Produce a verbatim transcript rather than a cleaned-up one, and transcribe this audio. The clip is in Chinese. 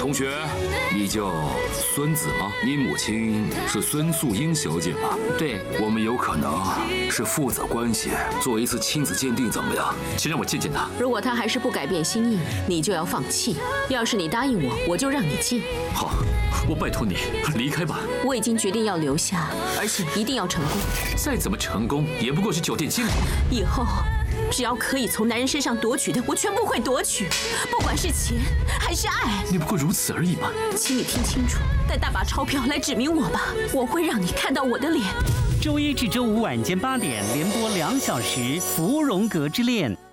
同学，你叫孙子吗？你母亲是孙素英小姐吧？ 对， 我们有可能是父子关系，做一次亲子鉴定怎么样？ 请让我见见他。 如果他还是不改变心意，你就要放弃。要是你答应我，我就让你进。 好，我拜托你离开吧。 我已经决定要留下，而且一定要成功。 再怎么成功，也不过是酒店经理。 以后。只要可以从男人身上夺取的，我全部会夺取，不管是钱还是爱。 你不过如此而已嘛。 请你听清楚，带大把钞票来指明我吧，我会让你看到我的脸。 周一至周五晚间八点连播两小时《芙蓉阁之恋》。